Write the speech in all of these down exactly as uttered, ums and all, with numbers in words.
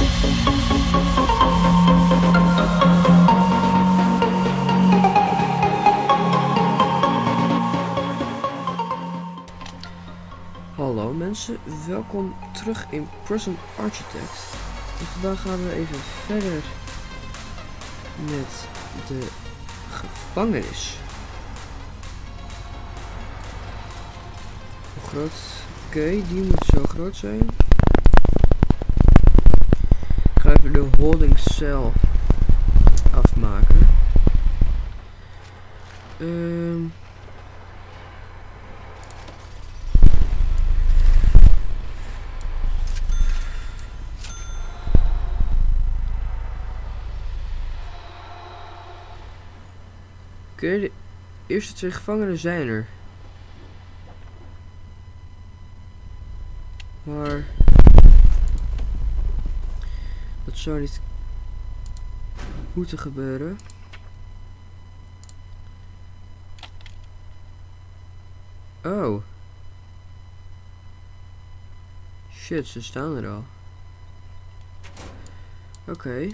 Hallo mensen, welkom terug in Prison Architect. En vandaag gaan we even verder met de gevangenis. Hoe groot? Oké, okay, die moet zo groot zijn. Ik ga even de holding cell afmaken. Um, Oké, okay, de eerste twee gevangenen zijn er. Maar dat zou niet moeten gebeuren. Oh. Shit, ze staan er al. Oké. Okay.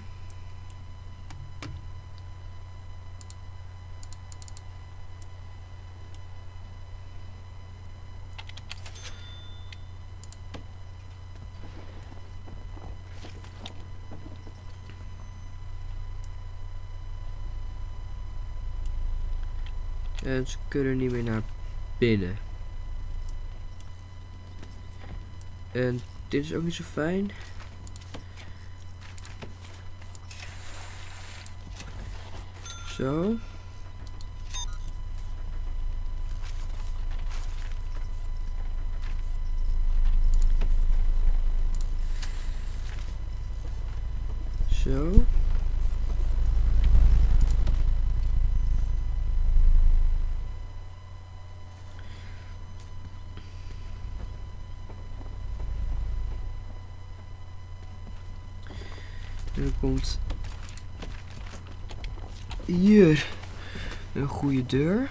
En ze kunnen niet meer naar binnen. En dit is ook niet zo fijn. Zo. Zo. En er komt hier een goede deur.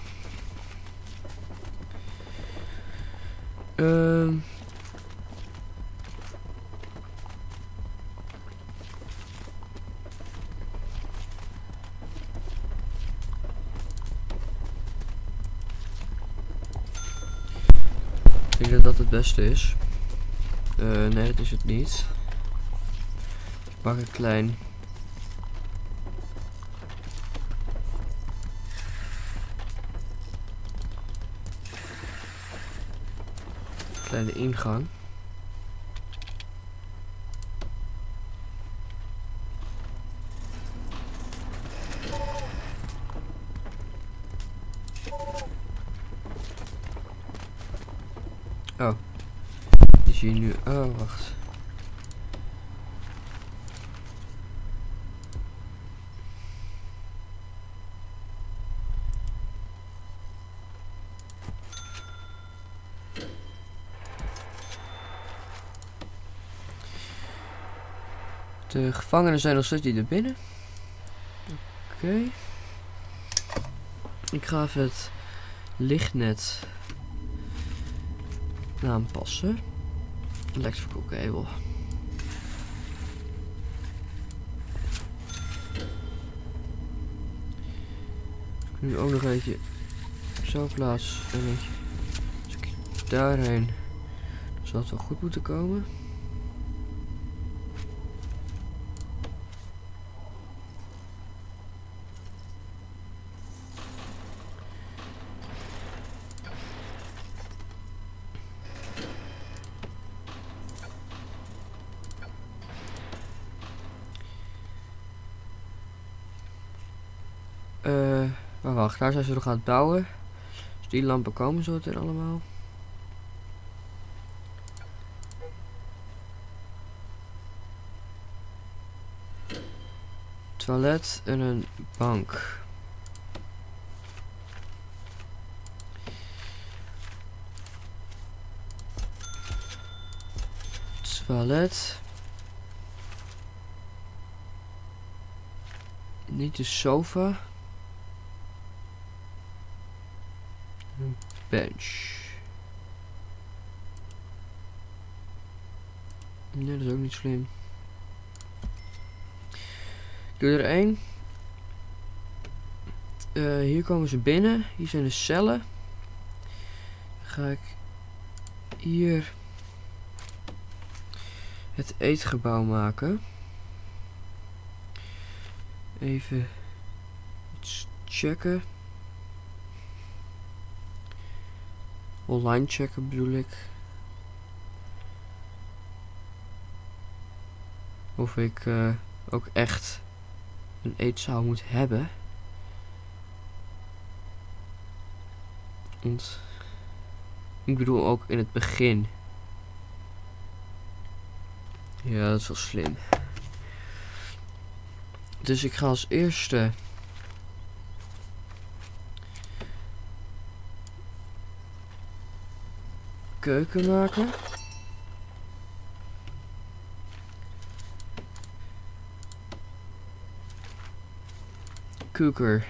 Um, ik denk dat dat het beste is. Uh, nee, dat is het niet. Ik pak een klein kleine ingang. Oh, die zie je nu. Oh, wacht. De gevangenen zijn nog steeds niet er binnen. Oké. Okay. Ik ga even het lichtnet aanpassen. Electrical cable. Ik nu ook nog eentje zo plaatsen en eentje daarheen. Dan zal het wel goed moeten komen. Uh, maar wacht, daar zijn ze nog aan het bouwen. Dus die lampen komen zo meteen allemaal. Toilet en een bank. Toilet. Niet de sofa. Een bench. Nee, dat is ook niet slim. doe er één. Uh, hier komen ze binnen. Hier zijn de cellen. Dan ga ik hier het eetgebouw maken. Even iets checken. Online checken bedoel ik. Of ik uh, ook echt een eetzaal moet hebben. Want ik bedoel ook in het begin. Ja, dat is wel slim. Dus ik ga als eerste keuken maken. Cooker.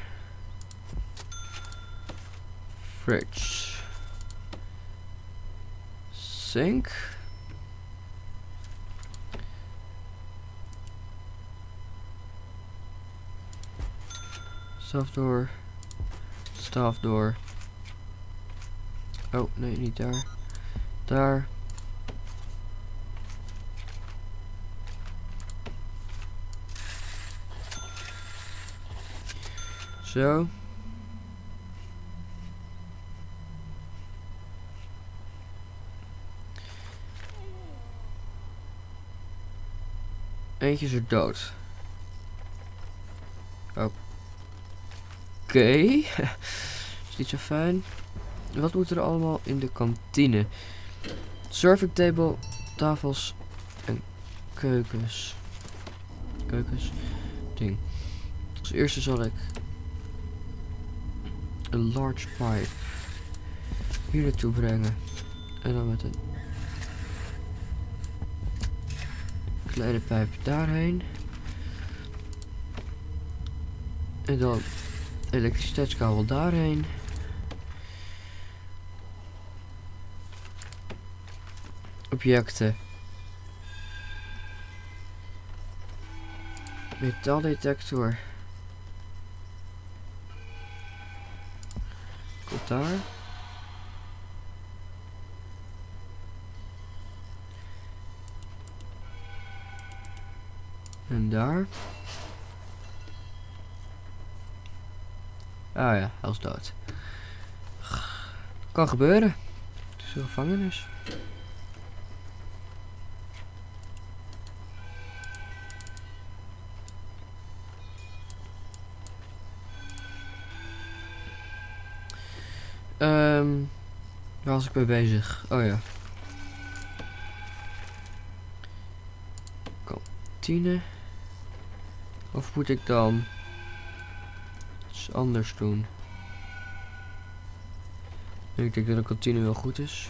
Fridge. Sink. Stafdoor. Stafdoor. Oh, nee, niet daar. Daar. Zo. Eentje is er dood. Oké. Okay. Is niet zo fijn. Wat moet er allemaal in de kantine? Serving table, tafels en keukens. Keukens. Ding. Als eerste zal ik een large pipe hier naartoe brengen. En dan met een kleine pijp daarheen. En dan elektriciteitskabel daarheen. Objecten. Metaaldetector. Komt daar. En daar. Ah ja, hij is dood. Kan gebeuren. Het is een gevangenis. Um, waar was ik mee bezig? Oh ja. Kantine. Of moet ik dan iets anders doen? Ik denk dat een kantine wel goed is.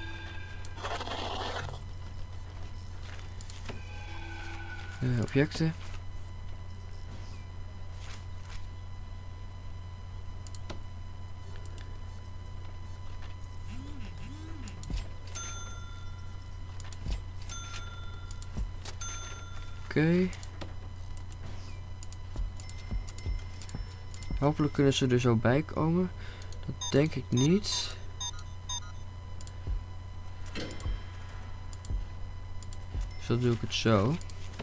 Uh, objecten. Oké. Okay. Hopelijk kunnen ze er zo bij komen. Dat denk ik niet. Dus dan doe ik het zo.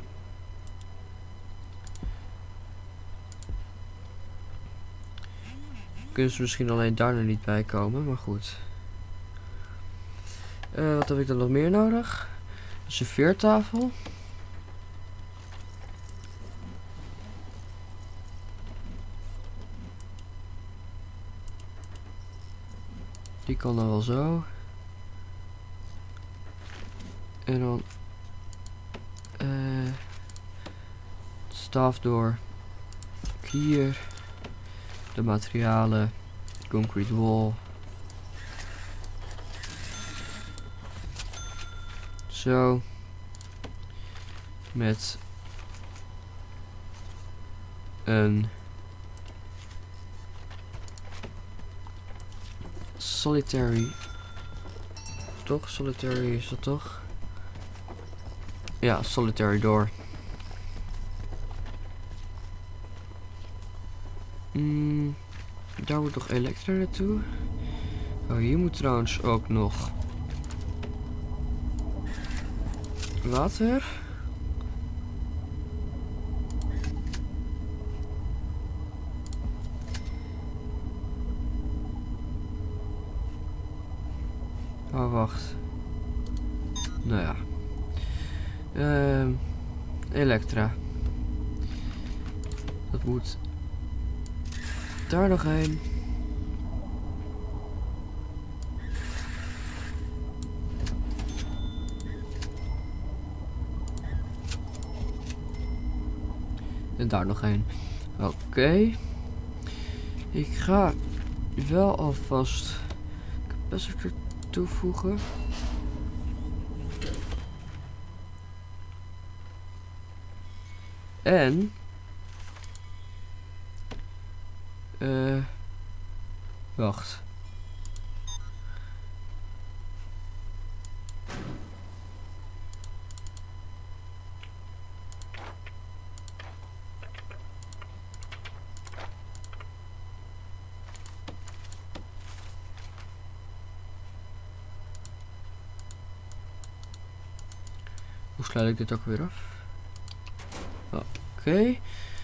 Kunnen ze misschien alleen daar nog niet bij komen, maar goed. Uh, wat heb ik dan nog meer nodig? Een serveertafel. Die kan dan wel zo. En dan uh, stafdoor hier. De materialen. Concrete wall. Zo. Met een solitary. Toch? Solitary is dat toch? Ja, solitary door. Mm, daar moet nog Elektra naartoe. Oh, hier moet trouwens ook nog water. Oh, wacht. Nou ja. Uh, Elektra. Dat moet daar nog heen. En daar nog heen. Oké. Okay. Ik ga wel alvast capacitor toevoegen. En uh, wacht. Hoe sluit ik dit ook weer af? Oké. Okay.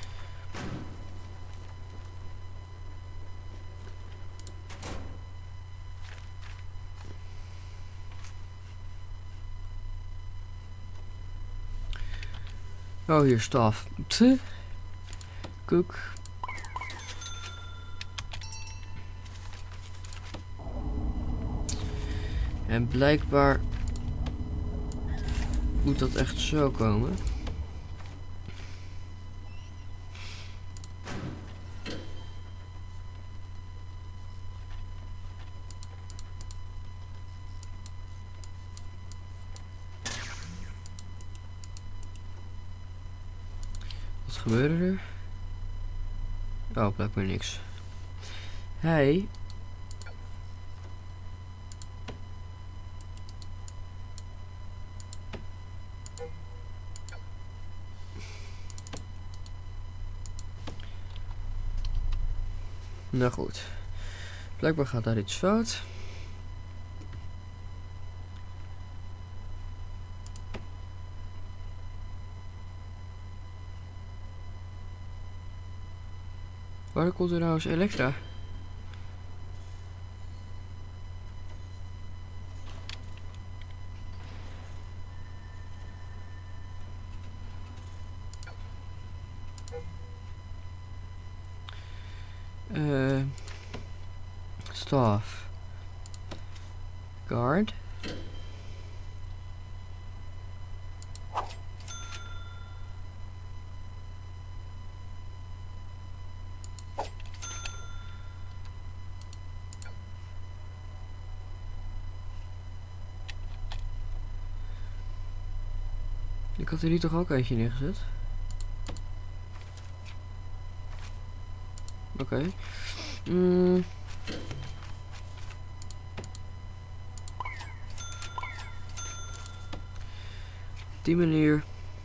Oh, hier staf. Koek. En blijkbaar moet dat echt zo komen. Wat gebeurde er? Oh, blijkbaar niks. Hij... Nou goed. Blijkbaar gaat daar iets fout. Waar komt er nou eens Elektra? Uh, staff. Guard. Ik had er hier toch ook eentje neergezet? Oké. Okay. Mm. Op die manier.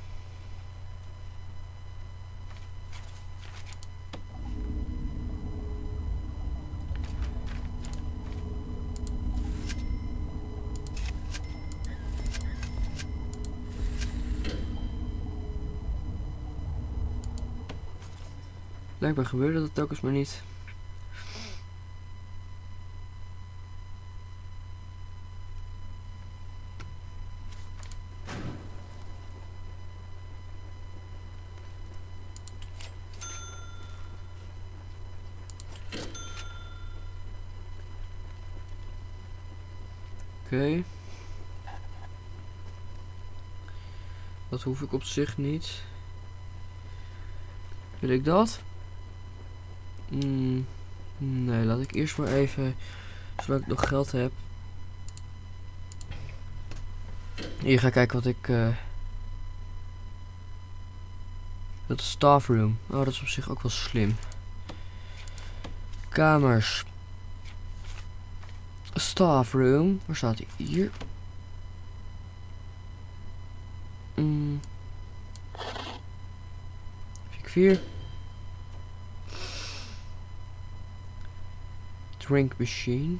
Blijkbaar gebeurde dat telkens maar niet. Oké. Okay. Dat hoef ik op zich niet. Wil ik dat? Mm, nee, laat ik eerst maar even, zodat ik nog geld heb. Hier ga ik kijken wat ik... Uh, dat is staff room. Oh, dat is op zich ook wel slim. Kamers. Staff room. Waar staat hij? Hier. Mm. vier. drink machine.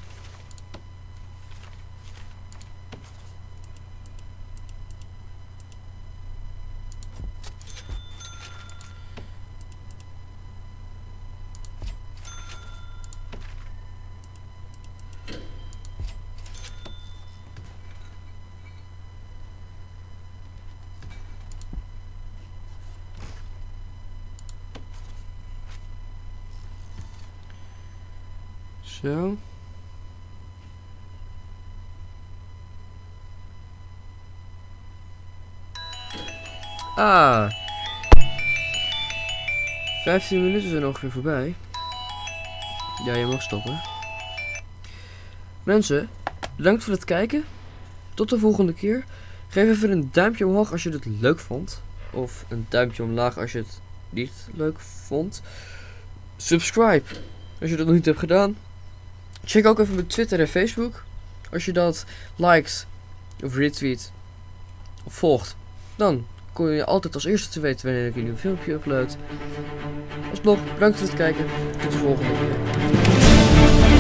Zo. Ah. vijftien minuten zijn ongeveer voorbij. Ja, je mag stoppen. Mensen, bedankt voor het kijken. Tot de volgende keer. Geef even een duimpje omhoog als je het leuk vond. Of een duimpje omlaag als je het niet leuk vond. Subscribe als je dat nog niet hebt gedaan. Check ook even mijn Twitter en Facebook. Als je dat liked of retweet of volgt, dan kom je altijd als eerste te weten wanneer ik een nieuw filmpje upload. Alsnog, bedankt voor het kijken. Tot de volgende keer.